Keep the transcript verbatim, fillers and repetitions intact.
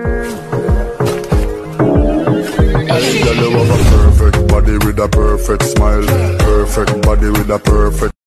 Hey, girl, you have a perfect body with a perfect smile. Perfect body with a perfect